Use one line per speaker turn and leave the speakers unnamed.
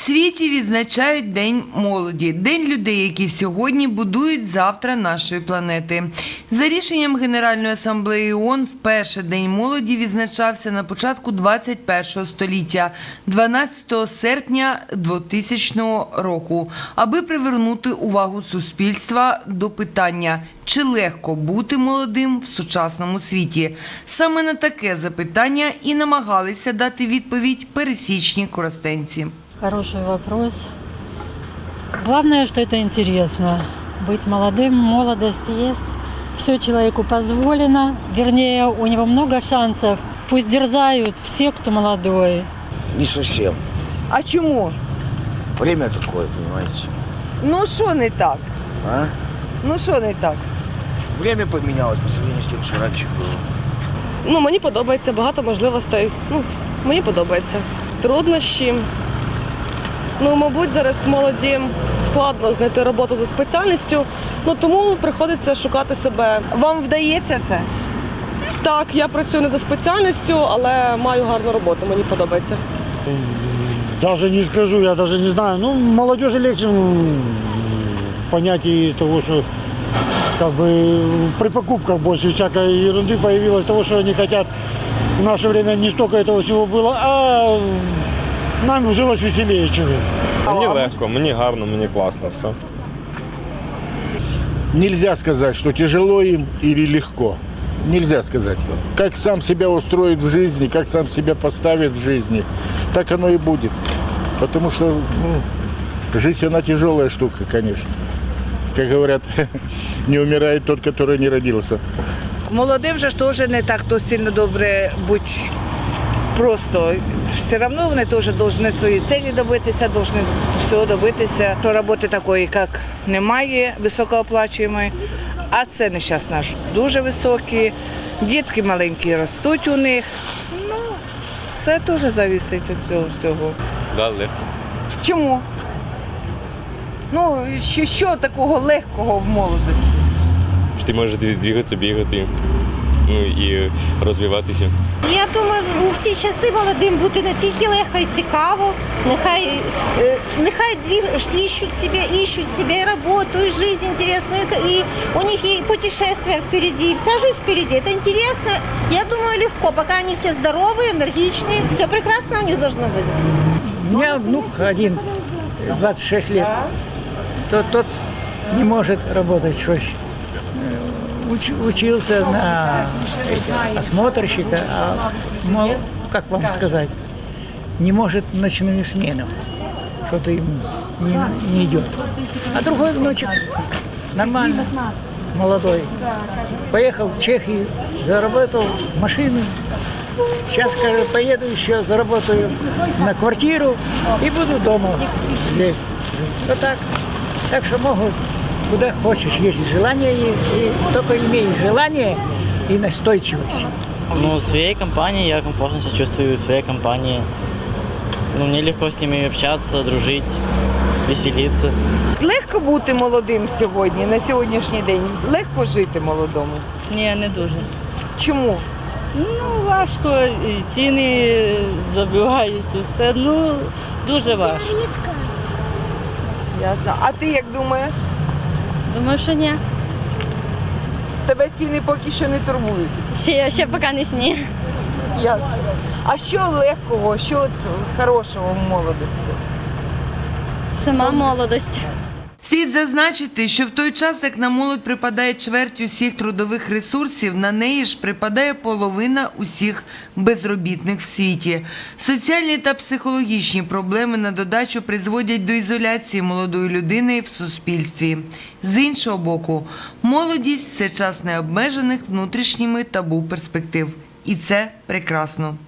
світі відзначають День молоді – день людей, які сьогодні будують завтра нашої планети. За рішенням Генеральної асамблеї ООН вперше День молоді відзначався на початку 21-го століття – 12 серпня 2000 року, аби привернути увагу суспільства до питання – чи легко бути молодим в сучасному світі? Саме на таке запитання і намагалися дати відповідь пересічні коростенці.
Хороший вопрос. Главное, что это интересно. Быть молодым, молодость есть. Все человеку позволено. Вернее, у него много шансов. Пусть дерзают все, кто молодой.
Не совсем.
А чому?
Время такое, понимаете.
Ну що не так?
А?
Ну що не так?
Время поменялось по сравнению с тем, что раньше было.
Мені подобається, багато можливостей. Мені подобається. Труднощі. Мабуть, зараз молодим складно знайти роботу за спеціальністю, тому приходиться шукати себе.
Вам вдається це?
Так, я працюю не за спеціальністю, але маю гарну роботу, мені подобається.
Даже не скажу, я даже не знаю. Молодежи легче понятие того, что при покупках больше всякой ерунды появилось, того, что они хотят. В наше время не столько этого всего было, а нам жилось веселее, чем им.
Мені легко, мені гарно, мені класно все.
Нельзя сказать, что тяжело им или легко. Нельзя сказать. Как сам себя устроит в жизни, как сам себя поставит в жизни, так оно и будет. Потому что жизнь, она тяжелая штука, конечно. Как говорят, не умирает тот, который не родился.
Молодим же теж не так то сильно добре бути просто. Все одно вони теж повинні свої цілі добитися, повинні всього добитися. Що роботи такої, як немає, високооплачуємої, а це зараз наш дуже високі. Дітки маленькі ростуть у них. Все теж залежить від цього всього.
Да, легко.
Чому? Що такого легкого в молодості?
Ти можеш двигатися, бігати, і розвиватися.
Я думаю, у всі часи молодим бути не тільки легко і цікаво, нехай ищут себе и работу, и жизнь интересную, и у них и путешествия впереди, и вся жизнь впереди. Это интересно, я думаю, легко, пока они все здоровые, энергичные, все прекрасно у них должно быть.
У меня внук один, 26 лет, тот не может работать, что учился на осмотрщика, как вам сказать, не может ночную смену, что-то ему не идет. А другой внучек нормально, молодой, поехал в Чехию, заработал машину. Сейчас, скажет, поеду еще, заработаю на квартиру и буду дома здесь. Вот так. Так что могут, куда хочешь, есть желание, и только имей желание и настойчивость.
В своей компании я комфортно себя чувствую, в своей компании. Мне легко с ними общаться, дружить, веселиться.
Легко бути молодим сьогодні, на сьогоднішній день? Легко жити молодому?
Ні, не дуже.
Чому?
Важко, і ціни забивають, і все. Дуже важко.
Ясно. А ти як думаєш?
Думаю, що ні.
Тебе ціни поки що не турбують?
Ще поки не сні.
Ясно. А що легкого, що хорошого в молодості?
Сама молодость.
Слід зазначити, що в той час, як на молодь припадає чверть усіх трудових ресурсів, на неї ж припадає половина усіх безробітних в світі. Соціальні та психологічні проблеми на додачу призводять до ізоляції молодої людини в суспільстві. З іншого боку, молодість – це час необмежених внутрішніми табу перспектив. І це прекрасно.